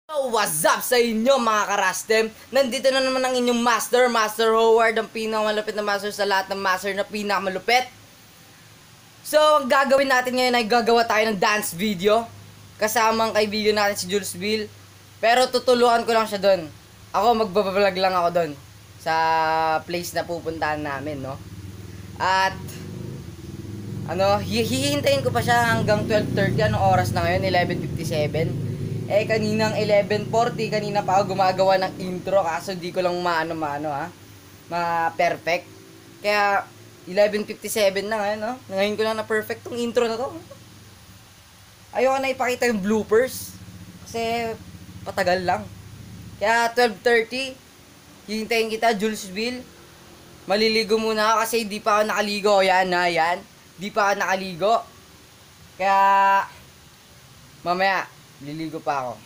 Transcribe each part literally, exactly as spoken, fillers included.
Oh, what's up sa inyo mga karastem? Nandito na naman ang inyong master, Master Howard, ang pinakamalupit na master sa lahat ng master na pinakamalupit. So, ang gagawin natin ngayon ay gagawa tayo ng dance video. Kasama ang kaibigan natin si Jules Bill. Pero tutulungan ko lang siya doon. Ako, magbablog lang ako doon. Sa place na pupuntahan namin, no? At, ano, hihintayin ko pa siya hanggang twelve thirty. Anong oras na ngayon? eleven fifty-seven. Eh, kaninang eleven forty, kanina pa ako gumagawa ng intro, kaso di ko lang maano-maano, ha? Ma-perfect. Kaya, eleven fifty-seven na ngayon, no? Ngayon ko lang na-perfect tong intro na to. Ayoko na ipakita yung bloopers. Kasi, patagal lang. Kaya, twelve thirty, hihintayin kita, Jules Bill. Maliligo muna ako kasi di pa ako nakaligo. Yan, ha, yan. Di pa ako nakaligo. Kaya, mamaya, liligo pa ako.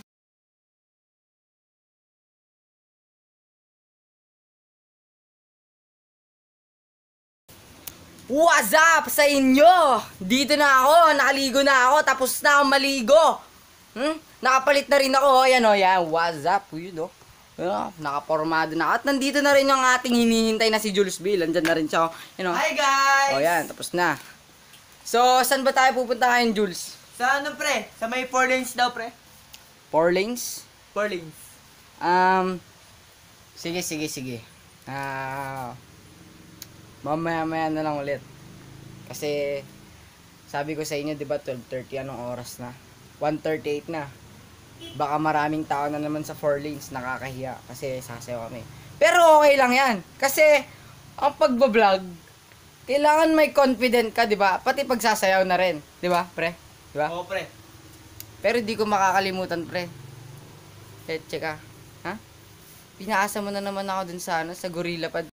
What's up sa inyo? Dito na ako, nakaligo na ako, tapos na ako maligo. Hmm? Nakapalit na rin ako, ayan o, yan. What's up? Yun o. Yeah, nakapormado na. At nandito na rin yung ating hinihintay na si Jules Bill. Andyan na rin siya. You know? Hi guys! O yan, tapos na. So, saan ba tayo pupunta ngayon, Jules? Sa ano pre? Sa may four lanes daw pre? Four lanes? Four lanes. Um, sige, sige, sige. Ah, mamaya-maya na lang ulit. Kasi, sabi ko sa inyo, di ba, twelve thirty, anong oras na? one thirty-eight na. Baka maraming tao na naman sa four lanes, nakakahiya. Kasi sasayaw kami. Pero okay lang yan. Kasi, ang pagbablog, kailangan may confident ka, di ba? Pati pagsasayaw na rin. Di ba, pre? Di ba? Oo pre. Pero di ko makakalimutan, pre. Eh, tsaka, ha? Pinaasa mo na naman ako dun sa, ano, sa Gorilla Pad.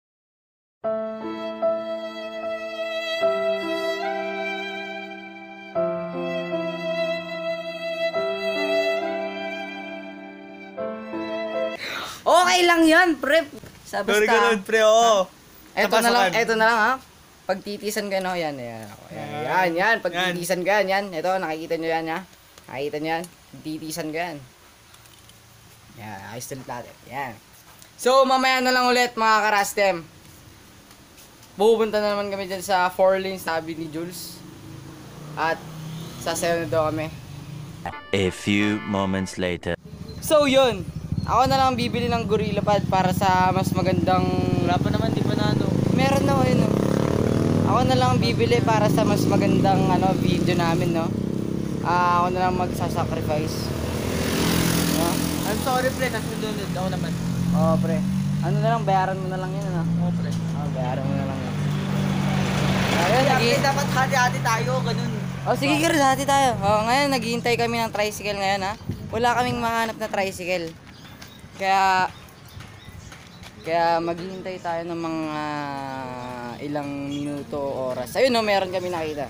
Okay lang yan, pre. Sa Sorry basta. ganun pre, oo. Eto na lang, eto na lang, ha? Pagtitisan ka, no? Yan, yan. Yan, yan, yan. Pagtitisan ka, yan, yan. Ito, nakikita nyo yan, ha? Nakikita nyo yan? Pagtitisan ka, yan. Yan, ayos ulit natin. Yan. So, mamaya na lang ulit, mga karastem. Pupunta na naman kami dyan sa four lanes, sabi ni Jules. At, sasayaw na daw kami. A few moments later. So, yun. Ako na lang bibili ng Gorilla Pad para sa mas magandang... Wala pa naman, di ba na ano? Meron na, yun, no? Ako na lang bibili para sa mas magandang ano, video namin, no? Ah, ako na lang magsasacrifice. No? I'm sorry pre, nasunod ako naman. Oo, pre. Ano na lang, bayaran mo na lang yun, ano? Oo pre. Oo, bayaran mo na lang yun. Ayun, Kaya nag- pre, dapat hati-hati tayo, ganun. Oh, sige, Kir, dati tayo. Oh, ngayon, naghihintay kami ng tricycle ngayon, ha? Wala kaming mahanap na tricycle. Kaya, kaya maghihintay tayo ng mga ilang minuto o oras. Ayun, no, meron kami nakita.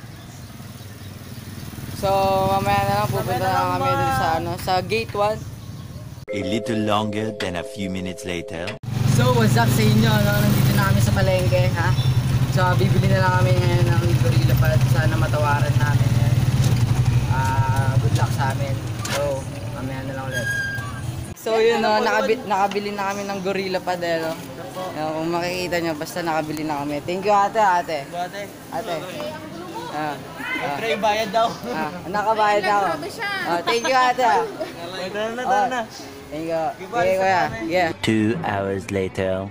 So, mamaya na lang pupunta na lang kami dun sa, ano, sa gate one. A little longer than a few minutes later. So, what's up sa inyo? No? Nandito na kami sa palengke, ha? So, bibili na lang kami ngayon ng Gorilla Pad. Sana matawaran namin yan. Uh, good luck sa amin. So, mamaya na lang ulit. So, yun, no? Nakabili, nakabili na kami ng Gorilla Pad, eh, no? Yan, kung makikita nyo, basta nakabili na kami. Thank you, ate, ate. Ate. Ate. Ah, ah, Pre, bayad daw. ah, nakabayad na ako. Oh, thank you, ate. ah. Tara na, tara na. Thank you. Okay, kuya. Yeah. Two hours later.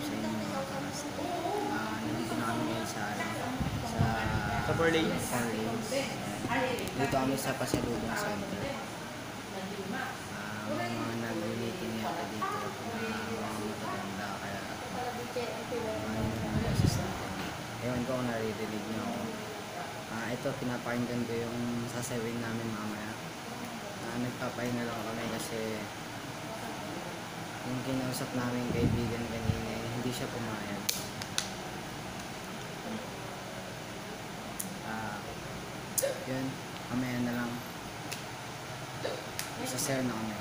Sa four lanes. Dito kami sa Pasalubong Center. Uh, mga nag-meeting yata dito. Mga matatanda kaya mga assistant. Ewan ko kung naririnig niyo ako. Uh, ito, pinapakinggan ko yung sasawin namin mamaya. Uh, nagpapahinga lang kami kasi yung kinausap namin kaibigan kanina, hindi siya pumayag. Ah, uh, yun, mamaya na lang. Isasayaw na kami.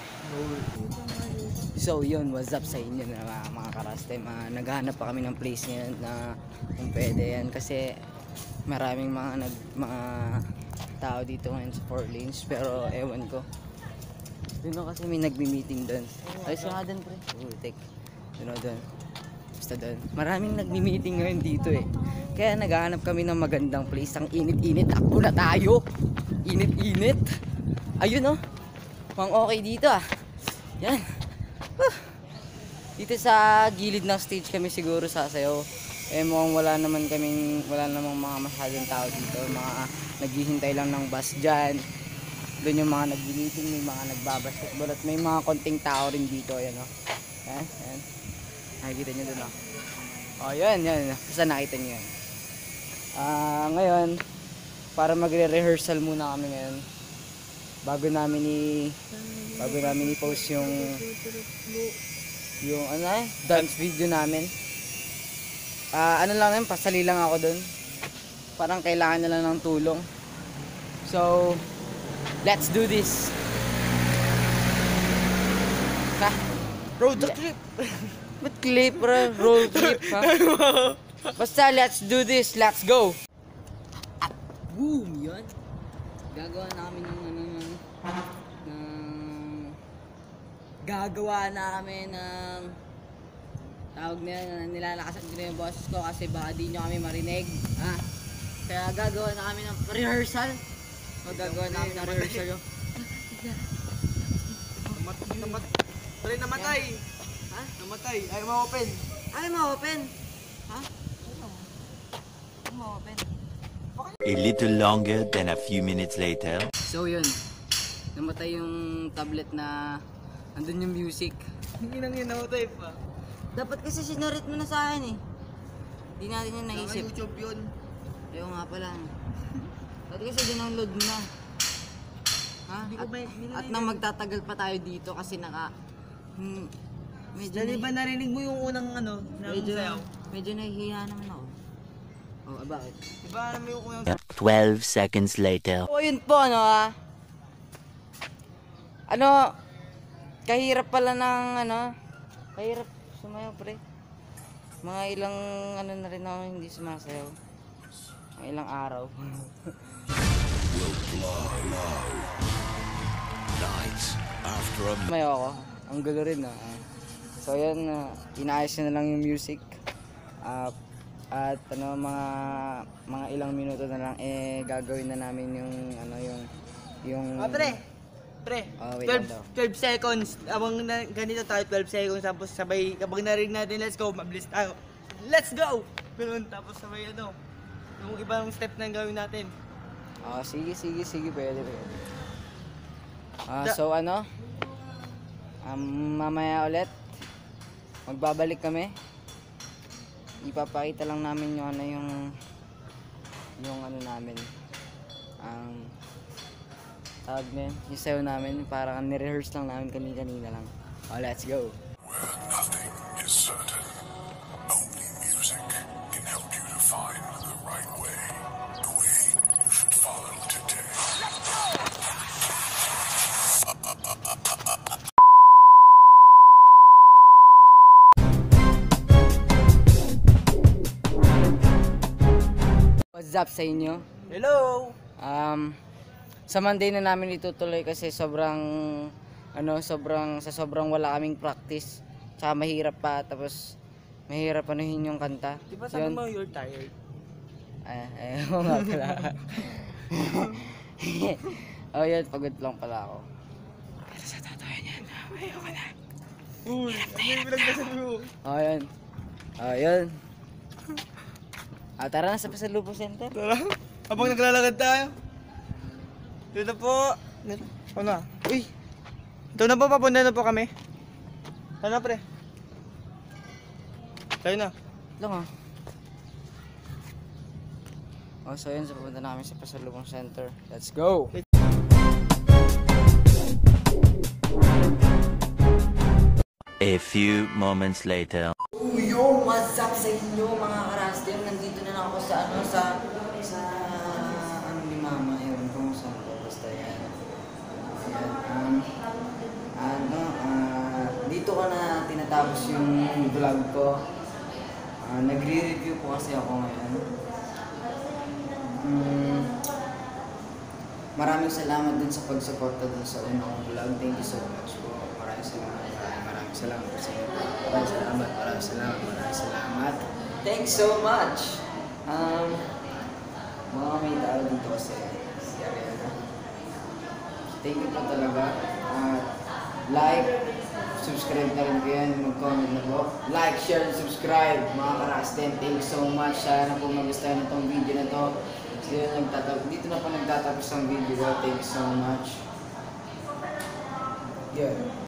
So yun, what's up sa inyo na mga, mga karastem. Uh, naghahanap pa kami ng place ngayon na kung pwede yan kasi maraming mga nag mga tao dito ngayon sa four lanes pero ewan ko Doon na kasi may nagmi-meeting doon. Ay, sa doon, pre. Utek. Doon na doon. Basta doon. Maraming nagmi-meeting ngayon dito eh. Kaya naghahanap kami ng magandang place. Ang init-init. Takbo na tayo. Init-init. Ayun oh. Pang okay dito ah. Yan. Huh. Dito sa gilid ng stage kami siguro sasayaw. Eh mukhang wala naman kaming, wala namang mga masyadong tao dito. Mga naghihintay lang ng bus dyan. Doon yung mga nag-meeting, may mga nagbabasketball at may mga konting tao rin dito. Ayan o. Yan, yan. Nakikita nyo doon o. O, yan, yan. Basta nakita nyo yan. Ah, ngayon, para magre-rehearsal muna kami ngayon. Bago namin i bago namin i-post yung yung ano eh, dance video namin. Ah, ano lang yun, pasali lang ako doon. Parang kailangan na lang ng tulong. So, let's do this. Ha? Road trip. Ba't clip, bro? Road trip, ha? Basta, let's do this. Let's go. At boom, yun. Gagawa namin ng ano, ng, ng, gagawa namin ng, tawag na yun, nilalakasan ko na yung boses ko kasi baka di nyo kami marinig. Ha? Kaya gagawa na kami ng rehearsal. Magagawa na kami ng rehearsal yung... Namat... Pre, namatay. Ha? Namatay. Ay, ma-open. Ay, ma-open. Ha? Ay, ma-open. A little longer than a few minutes later. So yun, namatay yung tablet na andun yung music. Hindi nang yun namatay pa. Dapat kasi sinarit mo na sa akin eh. Hindi natin yung Sa naisip. YouTube yun. Ayaw nga pala. Dapat kasi dinownload mo na. Ha? Hindi ko At, ba- hindi na- at nang magtatagal pa tayo dito kasi naka... Hmm, medyo Dali nahi- ba narinig mo yung unang ano? medyo, Sayaw? medyo nahihiya naman ako. Oh, ah, bakit? Diba alam mo yung unang... Twelve seconds later. So yun po ano ah. Ano, kahirap pala ng ano, kahirap sumayaw pre. Mga ilang ano na rin ako hindi sumasayaw. Mga ilang araw. Sumayaw ako. Ang gulo rin ah. So yan, uh, inaayos na lang yung music. Ah, at ano mga mga ilang minuto na lang eh gagawin na namin yung ano yung yung Ah, pre! Pre, Oh, wait twelve, lang daw. twelve seconds. Abang na, ganito tayo, twelve seconds. Tapos sabay, kapag narinig natin, let's go, mabilis tayo. Let's go! Ganun, tapos sabay ano, yung ibang step na gawin natin. Ah, sige sige sige pwede pwede. Ah, Da- so ano? Um, mamaya ulit magbabalik kami. Ipapakita lang namin yung ano yung yung ano namin. Ang tawag na yun, yung sayo namin, parang ni-rehearse lang namin kanina-kanina lang. Oh, let's go. Nothing is certain. Only music can help you to find the right way. The way you should follow today. What's up sa inyo? Hello! Um, sa Monday na namin itutuloy kasi sobrang ano, sobrang sa sobrang wala kaming practice. Tsaka mahirap pa tapos mahirap anuhin yung kanta. Di ba sabi Yun. mo you're tired? Ay, ay, oo nga pala. Oh, yun, pagod lang pala ako. Pero sa totoo yan, ayoko na. Uy, ano yung pinagdasabi mo? Oh, yun. Oh, yun. Ah, tara na sa Pasalubong Center. Tara, habang naglalakad tayo. Dito po. Dito. Ano? Uy! Ito na po, papunta na po kami. Ano pre? Tayo na. Lang ah. Oh, so yun, so pupunta namin sa Pasalubong Center. Let's go! A few moments later. Yo, what's up sa inyo mga karastem? Nandito na lang ako sa ano, sa sa ano ni Mama, yun, kung saan ko, basta yan. Ayan, um, ano, ah, dito ko na tinatapos yung vlog ko. Ah, nagre-review po kasi ako ngayon. Hmm, maraming salamat din sa pagsuporta dun sa unang kong vlog. Thank you so much po. Maraming salamat. Maraming maraming salamat po sa inyo. Maraming salamat. Maraming salamat. Maraming salamat. Thanks so much. Um, mga may tao dito kasi si Ariana. Thank you po talaga. At like, subscribe na rin po yan, mag-comment na po. Like, share, and subscribe mga Karasten. Thank you so much. Sana po magustuhan na itong video na to. So, yun, nagtatapos. Dito na po nagtatapos ang video ko. Thank you so much. Yun.